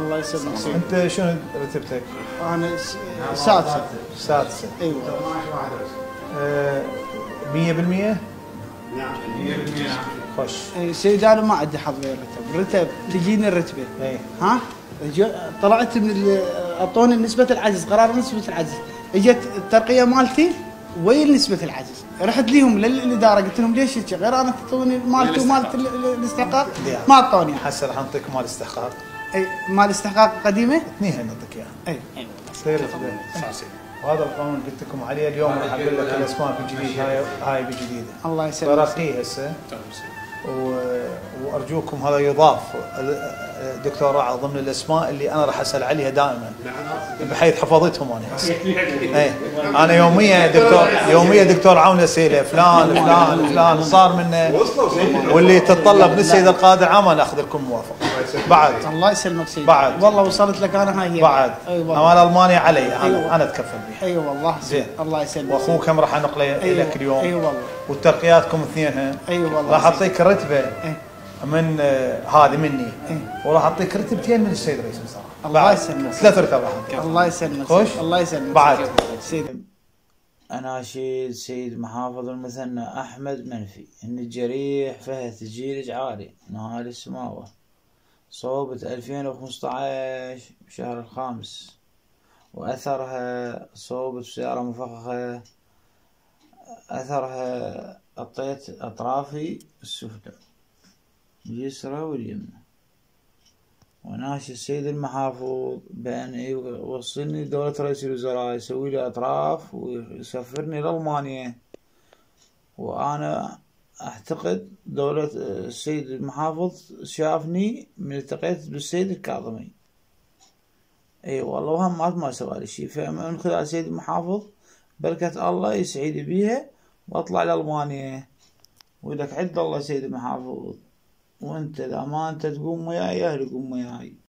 الله يسلمك سيدي. انت شنو رتبتك؟ انا سادسه. سادسه. ايوه. 100%؟ نعم 100%. خش. سيدي انا ما عندي حظ غير رتب تجيني الرتبه. اي. ها؟ طلعت من اعطوني نسبه العجز، قرار نسبه العجز، اجت الترقيه مالتي وين نسبه العجز، رحت ليهم للاداره قلت لهم ليش هيك غير انا تعطوني مالتي ومالت الاستحقاق ما اعطوني. هسه راح نعطيك مال استحقاق. اي مال استحقاق قديمه؟ اثنين نعطيك اياها. اي تصير وهذا القانون قلت لكم عليه اليوم، راح اقول لك الاسماء بجديد، هاي بجديده. الله يسلمك. برقيه هسه وارجوكم هذا يضاف دكتور رعد ضمن الاسماء اللي انا راح اسال عليها دائما بحيث حفظتهم انا هسه. اي انا يوميا دكتور عون اسئله فلان فلان فلان صار منه، واللي تتطلب من السيد القائد العام انا اخذ لكم موافقه بعد. الله يسلمك سيدي. بعد والله وصلت لك انا هاي هي بعد. امان المانيا علي انا اتكفل بها. اي والله زين. الله يسلمك. واخوك هم راح انقله لك اليوم. اي والله. وترقياتكم اثنينها. اي والله. راح اعطيك رتبه من هذه مني. وراح اعطيك رتبتين من السيد رئيس الوزراء. الله يسلمك. 3 رتب راح اعطيك. الله يسلمك. خوش. الله يسلمك بعد. سيدي. أناشيد سيد محافظ المثنى أحمد منفي إن الجريح فهد تسجيل إجعاري نهار السماوة صوبة 2015 بشهر الخامس، وأثرها صوبة سيارة مفخخة أثرها أطيت أطرافي السفلى اليسرى واليمنى. وناشد السيد المحافظ بأن يوصلني دولة رئيس الوزراء يسوي لي أطراف ويسفرني لألمانيا. وأنا أعتقد دولة السيد المحافظ شافني من التقيت بالسيد الكاظمي. أي والله وهم ما سوى لي شيء، فمن خلال السيد المحافظ بركة الله يسعدني بيها وأطلع لألمانيا. ولك عد الله سيد المحافظ، وأنت إذا ما أنت تقوم وياي أهلي قوم وياي.